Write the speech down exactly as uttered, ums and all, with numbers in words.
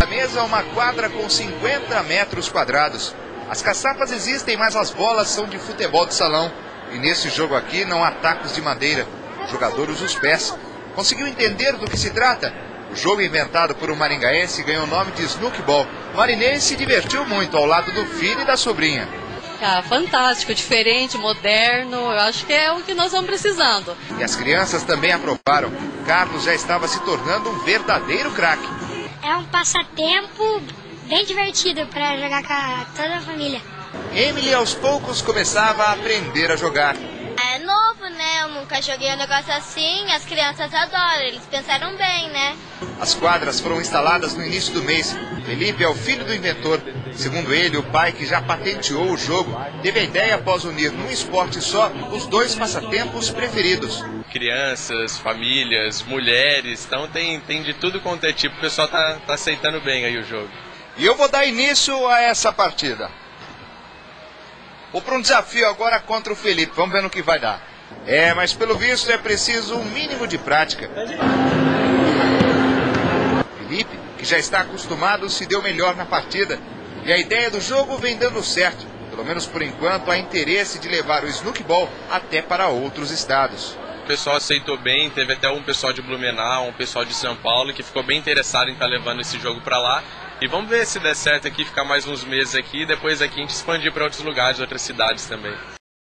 A mesa é uma quadra com cinquenta metros quadrados. As caçapas existem, mas as bolas são de futebol de salão. E nesse jogo aqui não há tacos de madeira. O jogador usa os pés. Conseguiu entender do que se trata? O jogo inventado por um maringaense ganhou o nome de Snook Ball. O marinense se divertiu muito ao lado do filho e da sobrinha. Ah, fantástico, diferente, moderno, eu acho que é o que nós estamos precisando. E as crianças também aprovaram. Carlos já estava se tornando um verdadeiro craque. É um passatempo bem divertido para jogar com toda a família. Emily aos poucos começava a aprender a jogar. É novo, né? Eu nunca joguei um negócio assim, as crianças adoram, eles pensaram bem, né? As quadras foram instaladas no início do mês. Felipe é o filho do inventor. Segundo ele, o pai, que já patenteou o jogo, teve a ideia após unir num esporte só os dois passatempos preferidos. Crianças, famílias, mulheres, então tem, tem de tudo quanto é tipo, o pessoal tá, tá aceitando bem aí o jogo. E eu vou dar início a essa partida. Vou para um desafio agora contra o Felipe, vamos ver no que vai dar. É, mas pelo visto é preciso um mínimo de prática. Felipe, que já está acostumado, se deu melhor na partida. E a ideia do jogo vem dando certo. Pelo menos por enquanto há interesse de levar o Snook Ball até para outros estados. O pessoal aceitou bem, teve até um pessoal de Blumenau, um pessoal de São Paulo que ficou bem interessado em estar levando esse jogo para lá. E vamos ver se der certo aqui, ficar mais uns meses aqui e depois aqui a gente expandir para outros lugares, outras cidades também.